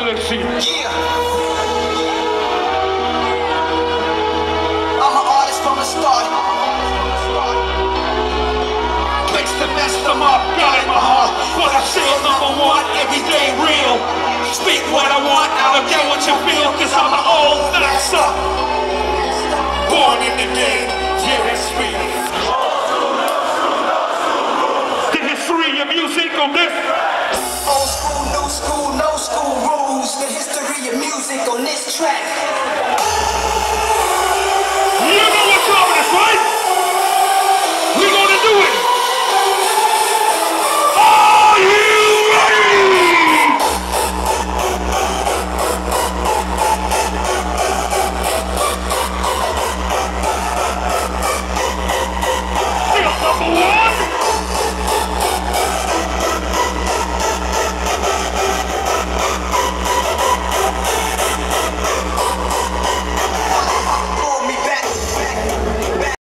this shit. Yeah. I'm an artist from the start. Makes the mess them up, got in my heart. But I'm still #1, everyday real. Speak what I want, I don't care what you feel, cause I'm an old master. Born in the game, yeah, that's me. The history of music on this. Old school, new school, no school rules. The history of music on this track.